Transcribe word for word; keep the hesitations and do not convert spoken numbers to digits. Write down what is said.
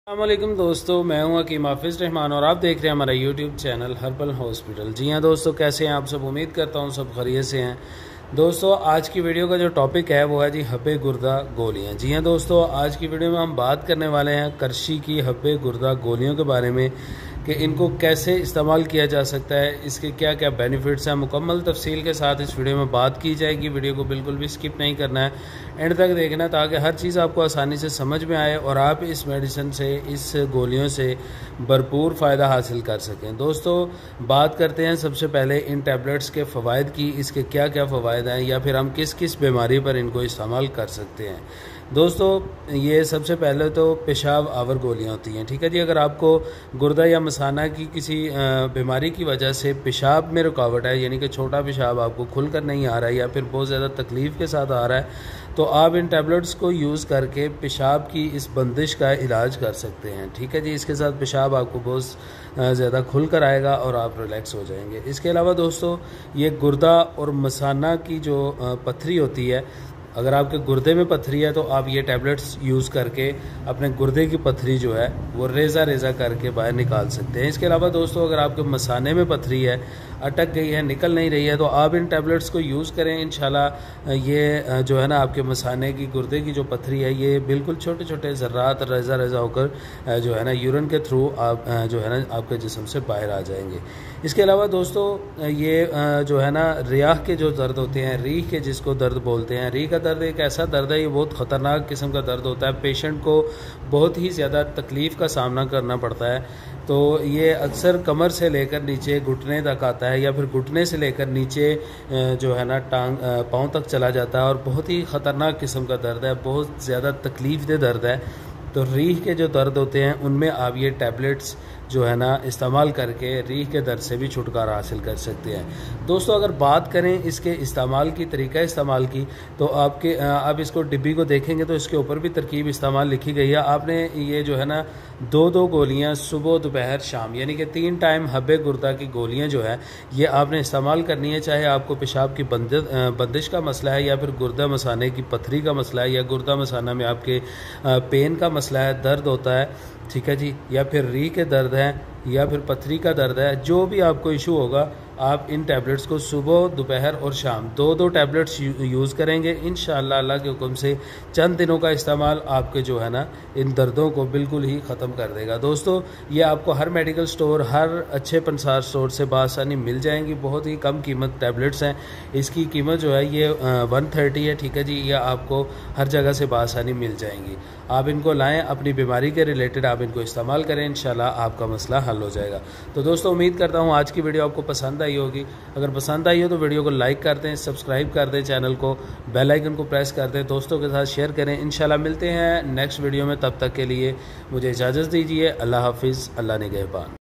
अस्सलामुअलैकुम दोस्तों, मैं हूं हकीम हाफिज़ रहमान और आप देख रहे हैं हमारा यूट्यूब चैनल हर्बल हॉस्पिटल। जी हां दोस्तों, कैसे हैं आप सब? उम्मीद करता हूं सब खैरियत से हैं। दोस्तों, आज की वीडियो का जो टॉपिक है वो है जी हब्बे गुर्दा गोलियां। जी हां दोस्तों, आज की वीडियो में हम बात करने वाले हैं करशी की हब्बे गुर्दा गोलियों के बारे में कि इनको कैसे इस्तेमाल किया जा सकता है, इसके क्या क्या बेनिफिट्स हैं। मुकम्मल तफसील के साथ इस वीडियो में बात की जाएगी। वीडियो को बिल्कुल भी स्किप नहीं करना है, एंड तक देखना ताकि हर चीज़ आपको आसानी से समझ में आए और आप इस मेडिसिन से, इस गोलियों से भरपूर फ़ायदा हासिल कर सकें। दोस्तों, बात करते हैं सबसे पहले इन टैबलेट्स के फ़वाइद की, इसके क्या क्या फ़वाइद हैं या फिर हम किस किस बीमारी पर इनको इस्तेमाल कर सकते हैं। दोस्तों, ये सबसे पहले तो पेशाब आवर गोलियां होती हैं, ठीक है जी। अगर आपको गुर्दा या मसाना की किसी बीमारी की वजह से पेशाब में रुकावट है, यानी कि छोटा पेशाब आपको खुलकर नहीं आ रहा है या फिर बहुत ज़्यादा तकलीफ़ के साथ आ रहा है, तो आप इन टैबलेट्स को यूज़ करके पेशाब की इस बंदिश का इलाज कर सकते हैं, ठीक है जी। इसके साथ पेशाब आपको बहुत ज़्यादा खुल कर आएगा और आप रिलैक्स हो जाएंगे। इसके अलावा दोस्तों, ये गुर्दा और मसाना की जो पथरी होती है, अगर आपके गुर्दे में पथरी है तो आप ये टैबलेट्स यूज़ करके अपने गुर्दे की पथरी जो है वो रेज़ा रेज़ा करके बाहर निकाल सकते हैं। इसके अलावा दोस्तों, अगर आपके मसाने में पथरी है, अटक गई है, निकल नहीं रही है, तो आप इन टैबलेट्स को यूज़ करें। इंशाल्लाह ये जो है ना आपके मसाने की, गुर्दे की जो पथरी है, ये बिल्कुल छोटे छोटे ज़र्रात रेज़ा रेज़ा होकर जो है ना यूरिन के थ्रू आप जो है ना आपके जिस्म से बाहर आ जाएंगे। इसके अलावा दोस्तों, ये जो है ना रियाह के जो दर्द होते हैं, रीह के जिसको दर्द बोलते हैं, रीह का दर्द एक ऐसा दर्द है, ये बहुत ख़तरनाक किस्म का दर्द होता है। पेशेंट को बहुत ही ज़्यादा तकलीफ़ का सामना करना पड़ता है। तो ये अक्सर कमर से लेकर नीचे घुटने तक आता है या फिर घुटने से लेकर नीचे जो है ना टांग पाँव तक चला जाता है और बहुत ही ख़तरनाक किस्म का दर्द है, बहुत ज़्यादा तकलीफ़ दे दर्द है। तो रीह के जो दर्द होते हैं उनमें आप ये टैबलेट्स जो है ना इस्तेमाल करके रीह के दर्द से भी छुटकारा हासिल कर सकते हैं। दोस्तों, अगर बात करें इसके इस्तेमाल की, तरीका इस्तेमाल की, तो आपके आप इसको डिब्बी को देखेंगे तो इसके ऊपर भी तरकीब इस्तेमाल लिखी गई है। आपने ये जो है ना दो दो गोलियां सुबह, दोपहर, शाम, यानी कि तीन टाइम हब्बे गुर्दा की गोलियां जो है ये आपने इस्तेमाल करनी है। चाहे आपको पेशाब की बंदिश का मसला है या फिर गुर्दा मसाने की पथरी का मसला है या गुर्दा मसाना में आपके पेन का मसला है, दर्द होता है, ठीक है जी, या फिर रीह के दर्द हैं या फिर पथरी का दर्द है, जो भी आपको इशू होगा, आप इन टैबलेट्स को सुबह, दोपहर और शाम दो दो टैबलेट्स यूज़ करेंगे। इंशाअल्लाह अल्लाह के हुक्म से चंद दिनों का इस्तेमाल आपके जो है ना इन दर्दों को बिल्कुल ही ख़त्म कर देगा। दोस्तों, ये आपको हर मेडिकल स्टोर, हर अच्छे पंसार स्टोर से बासानी मिल जाएंगी। बहुत ही कम कीमत टैबलेट्स हैं, इसकी कीमत जो है ये वन थर्टी है, ठीक है जी। यह आपको हर जगह से बासानी मिल जाएंगी। आप इनको लाएँ, अपनी बीमारी के रिलेटेड आप इनको इस्तेमाल करें, इंशाल्लाह आपका मसला हल हो जाएगा। तो दोस्तों, उम्मीद करता हूँ आज की वीडियो आपको पसंद आई होगी। अगर पसंद आई हो तो वीडियो को लाइक कर दें, सब्सक्राइब कर दें, चैनल को, बेल आइकन को प्रेस कर दें, दोस्तों के साथ शेयर करें। इंशाल्लाह मिलते हैं नेक्स्ट वीडियो में, तब तक के लिए मुझे इजाज़त दीजिए। अल्लाह हाफिज़, अल्लाह निगहबान।